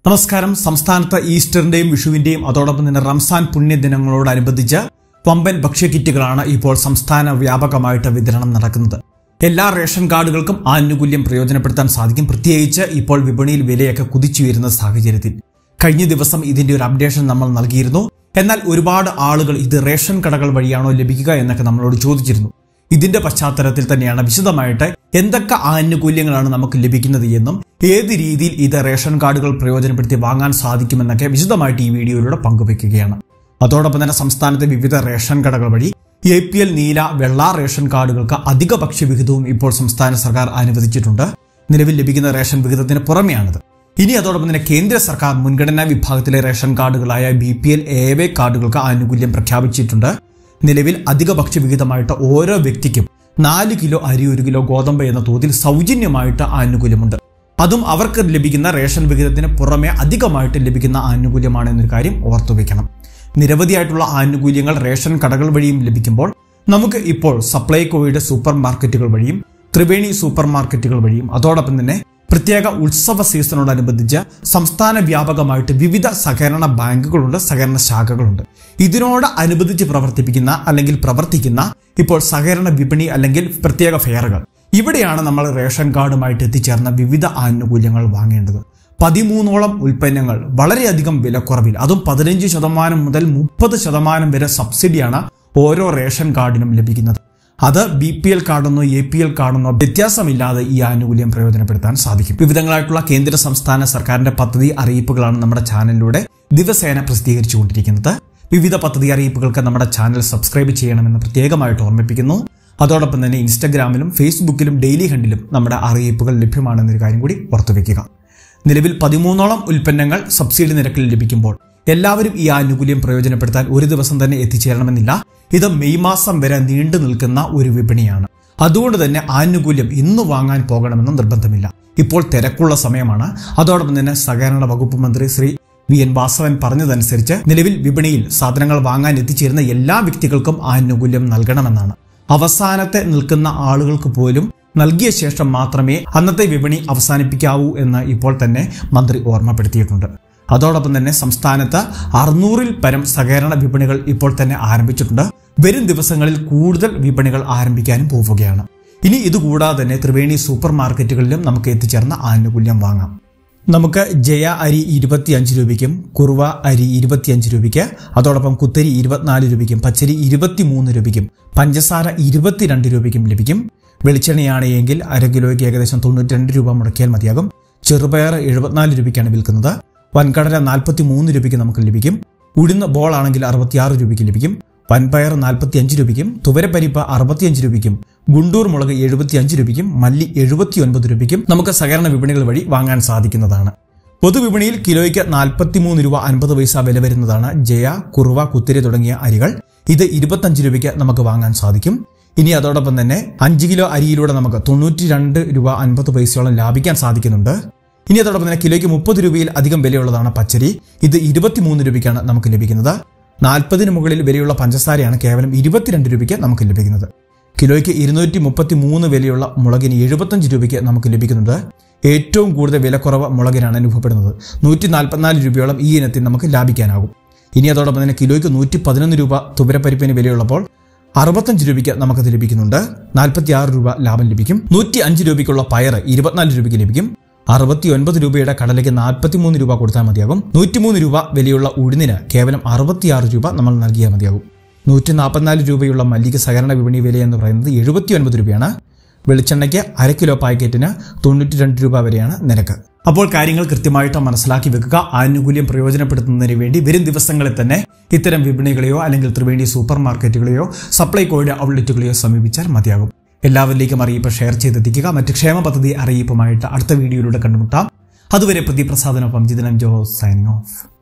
നമസ്കാരം. സംസ്ഥാനത്ത് ഈസ്റ്ററിന്റെയും വിഷുവിന്റെയും അതോടൊപ്പം തന്നെ റംസാൻ പുണ്യദിനങ്ങളോടനുബന്ധിച്ച് വമ്പൻ ഭക്ഷ്യക്കിറ്റുകളാണ് ഇപ്പോൾ സംസ്ഥാന വ്യാപകമായിട്ട് വിതരണം നടക്കുന്നത്. എല്ലാ റേഷൻ കാർഡുകൾക്കും ആനുകൂല്യം പ്രയോജനപ്പെടുത്താൻ സാധിക്കും. പ്രത്യേകിച്ച് ഇപ്പോൾ വിപണിയിൽ വിലയൊക്കെ കുതിച്ചുയരുന്ന സാഹചര്യത്തിൽ കഴിഞ്ഞ ദിവസം ഇതിന്റെ ഒരു അപ്ഡേഷൻ നമ്മൾ നൽകിയിരുന്നു. എന്നാൽ ഒരുപാട് ആളുകൾ ഇത് റേഷൻ കടകൾ വഴിയാണോ ലഭിക്കുക എന്നൊക്കെ നമ്മളോട് ചോദിച്ചിരുന്നു. ഇതിന്റെ പശ്ചാത്തലത്തിൽ തന്നെയാണ് വിശദമായിട്ട് എന്തൊക്കെ ആനുകൂല്യങ്ങളാണ് നമുക്ക് ലഭിക്കുന്നത് എന്നും ഏത് രീതിയിൽ ഇത് റേഷൻ കാർഡുകൾ പ്രയോജനപ്പെടുത്തി വാങ്ങാൻ സാധിക്കുമെന്നൊക്കെ വിശദമായിട്ട് ഈ വീഡിയോയിലൂടെ പങ്കുവയ്ക്കുകയാണ്. അതോടൊപ്പം തന്നെ സംസ്ഥാനത്തെ വിവിധ റേഷൻ കടകൾ വഴി APL നീല വെള്ള റേഷൻ കാർഡുകൾക്ക് അധിക ഭക്ഷ്യവിഹിതവും ഇപ്പോൾ സംസ്ഥാന സർക്കാർ അനുവദിച്ചിട്ടുണ്ട്. നിലവിൽ ലഭിക്കുന്ന റേഷൻ വിഹിതത്തിന് പുറമെയാണിത്. ഇനി അതോടൊപ്പം തന്നെ കേന്ദ്ര സർക്കാർ മുൻഗണനാ വിഭാഗത്തിലെ റേഷൻ കാർഡുകളായ BPL AAY കാർഡുകൾക്ക് ആനുകൂല്യം പ്രഖ്യാപിച്ചിട്ടുണ്ട്. നിലവിൽ അധിക ഭക്ഷ്യവിഹിതമായിട്ട് ഓരോ വ്യക്തിക്കും 4 കിലോ അരി 1 കിലോ ഗോതമ്പ് എന്ന തോതിൽ സൗജന്യമായിട്ട് ആനുകൂല്യമുണ്ട്. അതും അവർക്ക് ലഭിക്കുന്ന റേഷൻ വിഹിതത്തിന് പുറമെ അധികമായിട്ട് ലഭിക്കുന്ന ആനുകൂല്യമാണ് എന്നൊരു കാര്യം ഓർത്തുവെക്കണം. നിരവധിയായിട്ടുള്ള ആനുകൂല്യങ്ങൾ റേഷൻ കടകൾ വഴിയും ലഭിക്കുമ്പോൾ നമുക്ക് ഇപ്പോൾ സപ്ലൈകോയുടെ സൂപ്പർ മാർക്കറ്റുകൾ വഴിയും ത്രിവേണി സൂപ്പർ മാർക്കറ്റുകൾ വഴിയും അതോടൊപ്പം തന്നെ പ്രത്യേക ഉത്സവ സീസണോടനുബന്ധിച്ച് സംസ്ഥാന വ്യാപകമായിട്ട് വിവിധ സഹകരണ ബാങ്കുകളുണ്ട്, സഹകരണ ശാഖകളുണ്ട്. ഇതിനോട് അനുബന്ധിച്ച് പ്രവർത്തിക്കുന്ന ഇപ്പോൾ സഹകരണ വിപണി അല്ലെങ്കിൽ പ്രത്യേക ഫെയറുകൾ, ഇവിടെയാണ് നമ്മൾ റേഷൻ കാർഡുമായിട്ട് എത്തിച്ചേർന്ന വിവിധ ആനുകൂല്യങ്ങൾ വാങ്ങേണ്ടത്. 13ഓളം ഉൽപ്പന്നങ്ങൾ വളരെയധികം വിലക്കുറവിൽ, അതും 15% മുതൽ 30% വരെ സബ്സിഡിയാണ് ഓരോ റേഷൻ കാർഡിനും ലഭിക്കുന്നത്. അത് BPL കാർഡെന്നോ APL കാർഡെന്നോ വ്യത്യാസമില്ലാതെ ഈ ആനുകൂല്യം പ്രയോജനപ്പെടുത്താൻ സാധിക്കും. വിവിധങ്ങളായിട്ടുള്ള കേന്ദ്ര സംസ്ഥാന സർക്കാരിന്റെ പദ്ധതി അറിയിപ്പുകളാണ് നമ്മുടെ ചാനലിലൂടെ ദിവസേന പ്രസിദ്ധീകരിച്ചുകൊണ്ടിരിക്കുന്നത്. വിവിധ പദ്ധതി അറിയിപ്പുകൾക്ക് നമ്മുടെ ചാനൽ സബ്സ്ക്രൈബ് ചെയ്യണമെന്ന് പ്രത്യേകമായിട്ട് ഓർമ്മിപ്പിക്കുന്നു. അതോടൊപ്പം തന്നെ ഇൻസ്റ്റഗ്രാമിലും ഫേസ്ബുക്കിലും ഡെയിലി ഹണ്ടിലും നമ്മുടെ അറിയിപ്പുകൾ ലഭ്യമാണെന്നൊരു കാര്യം കൂടി ഓർത്തുവെക്കുക. നിലവിൽ 13ഓളം ഉൽപ്പന്നങ്ങൾ സബ്സിഡി നിരക്കിൽ ലഭിക്കുമ്പോൾ എല്ലാവരും ഈ ആനുകൂല്യം പ്രയോജനപ്പെടുത്താൻ ഒരു ദിവസം തന്നെ എത്തിച്ചേരണമെന്നില്ല. ഇത് മെയ് മാസം വരെ നീണ്ടു നിൽക്കുന്ന ഒരു വിപണിയാണ്. അതുകൊണ്ട് തന്നെ ആനുകൂല്യം ഇന്ന് വാങ്ങാൻ പോകണമെന്ന് നിർബന്ധമില്ല. ഇപ്പോൾ തിരക്കുള്ള സമയമാണ്. അതോടൊപ്പം തന്നെ സഹകരണ വകുപ്പ് മന്ത്രി ശ്രീ VN വാസവൻ പറഞ്ഞതനുസരിച്ച് നിലവിൽ വിപണിയിൽ സാധനങ്ങൾ വാങ്ങാൻ എത്തിച്ചേരുന്ന എല്ലാ വ്യക്തികൾക്കും ആനുകൂല്യം നൽകണമെന്നാണ്. അവസാനത്തെ നിൽക്കുന്ന ആളുകൾക്ക് പോലും നൽകിയ ശേഷം മാത്രമേ അന്നത്തെ വിപണി അവസാനിപ്പിക്കാവൂ എന്ന് ഇപ്പോൾ തന്നെ മന്ത്രി ഓർമ്മപ്പെടുത്തിയിട്ടുണ്ട്. അതോടൊപ്പം തന്നെ സംസ്ഥാനത്ത് 600-ൽ പരം സഹകരണ വിപണികൾ ഇപ്പോൾ തന്നെ ആരംഭിച്ചിട്ടുണ്ട്. വരും ദിവസങ്ങളിൽ കൂടുതൽ വിപണികൾ ആരംഭിക്കാനും പോവുകയാണ്. ഇനി ഇതുകൂടാതെ തന്നെ ത്രിവേണി സൂപ്പർ മാർക്കറ്റുകളിലും നമുക്ക് എത്തിച്ചേർന്ന ആനുകൂല്യം വാങ്ങാം. നമുക്ക് ജയ അരി 25 രൂപയ്ക്കും കുറുവ അരി 25 രൂപയ്ക്ക് അതോടൊപ്പം കുത്തരി 24 രൂപയ്ക്കും പച്ചരി 23 രൂപയ്ക്കും പഞ്ചസാര 22 രൂപയ്ക്കും ലഭിക്കും. വെളിച്ചെണ്ണയാണ് എങ്കിൽ 1/2 കിലോയ്ക്ക് ഏകദേശം 92 രൂപ മുടക്കിയാൽ മതിയാകും. ചെറുപയർ 74 രൂപയ്ക്കാണ് വിൽക്കുന്നത്. വൻകടല 43 രൂപയ്ക്ക് നമുക്ക് ലഭിക്കും. ഉഴുന്ന് ബോൾ ആണെങ്കിൽ 66 രൂപയ്ക്ക് ലഭിക്കും. വൻപയർ 45 രൂപയ്ക്കും തുവരപ്പരിപ്പ് 65 രൂപയ്ക്കും ഗുണ്ടൂർ മുളക് 75 രൂപയ്ക്കും മല്ലി 79 രൂപയ്ക്കും നമുക്ക് സഹകരണ വിപണികൾ വഴി വാങ്ങാൻ സാധിക്കുന്നതാണ്. പൊതുവിപണിയിൽ കിലോയ്ക്ക് 43 രൂപ 50 പൈസ വില വരുന്നതാണ് ജയ, കുറുവ, കുത്തിരി തുടങ്ങിയ അരികൾ. ഇത് 25 രൂപയ്ക്ക് നമുക്ക് വാങ്ങാൻ സാധിക്കും. ഇനി അതോടൊപ്പം തന്നെ 5 കിലോ അരിയിലൂടെ നമുക്ക് 92 രൂപ 50 പൈസയോളം ലാഭിക്കാൻ സാധിക്കുന്നുണ്ട്. ഇനി അതോടൊപ്പം തന്നെ കിലോയ്ക്ക് 30 രൂപയിൽ അധികം വിലയുള്ളതാണ് പച്ചരി. ഇത് 23 രൂപയ്ക്കാണ് നമുക്ക് ലഭിക്കുന്നത്. 40-ന് മുകളിൽ വിലയുള്ള പഞ്ചസാരയാണ് കേവലം 22 രൂപയ്ക്ക് നമുക്ക് ലഭിക്കുന്നത്. കിലോയ്ക്ക് 233 വിലയുള്ള മുളകിന് 75 രൂപയ്ക്ക് നമുക്ക് ലഭിക്കുന്നുണ്ട്. ഏറ്റവും കൂടുതൽ വിലക്കുറവ് മുളകിനാണ് അനുഭവപ്പെടുന്നത്. 144 രൂപയോളം ഈ ഇനത്തിൽ നമുക്ക് ലാഭിക്കാനാകും. ഇനി അതോടൊപ്പം തന്നെ കിലോയ്ക്ക് 111 രൂപ തുവരപ്പരിപ്പിന് വിലയുള്ളപ്പോൾ 65 രൂപയ്ക്ക് നമുക്കത് ലഭിക്കുന്നുണ്ട്. 46 രൂപ ലാഭം ലഭിക്കും. 105 രൂപയ്ക്കുള്ള പയർ 24 രൂപയ്ക്ക് ലഭിക്കും. 69 രൂപയുടെ കടലയ്ക്ക് 43 രൂപ കൊടുത്താൽ മതിയാകും. 103 രൂപ വിലയുള്ള ഉഴുന്നിന് കേവലം 66 രൂപ നമ്മൾ നൽകിയാൽ മതിയാകും. 144 രൂപയുള്ള മല്ലിക്ക് സഹകരണ വിപണി വില എന്ന് പറയുന്നത് 79 രൂപയാണ്. വെളിച്ചെണ്ണയ്ക്ക് 1/2 കിലോ പാക്കറ്റിന് 92 രൂപ വരെയാണ് നിരക്ക്. അപ്പോൾ കാര്യങ്ങൾ കൃത്യമായിട്ട് മനസ്സിലാക്കി വെക്കുക. ആനുകൂല്യം പ്രയോജനപ്പെടുത്തുന്നതിന് വേണ്ടി വരും ദിവസങ്ങളിൽ തന്നെ ഇത്തരം വിപണികളെയോ അല്ലെങ്കിൽ ത്രിവേണി സൂപ്പർ മാർക്കറ്റുകളെയോ സപ്ലൈകോയുടെ ഔട്ട്ലെറ്റുകളെയോ സമീപിച്ചാൽ മതിയാകും. എല്ലാവരിലേക്കും അറിയിപ്പ് ഷെയർ ചെയ്തെത്തിക്കുക. മറ്റ് ക്ഷേമ പദ്ധതി അറിയിപ്പുമായിട്ട് അടുത്ത വീഡിയോയിലൂടെ കണ്ടുമുട്ടാം. അതുവരെ പ്രതിപ്രസാദനൊപ്പം ജിതനൻ ജോസ് സൈനിങ് ഓഫ്.